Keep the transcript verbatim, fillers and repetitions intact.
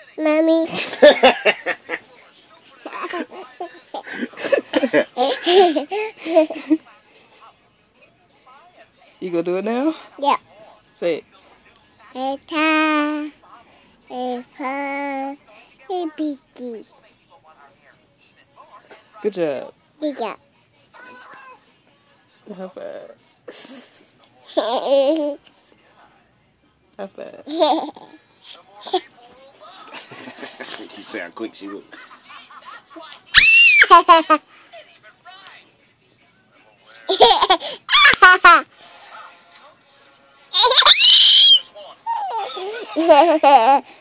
Mommy. You gonna do it now? Yeah. Say it. Eta, Epa, Ebiki. Good job. Good job. High five. High five. She said how quick she was. Ha